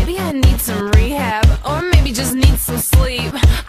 maybe I need some rehab, or maybe just need some sleep.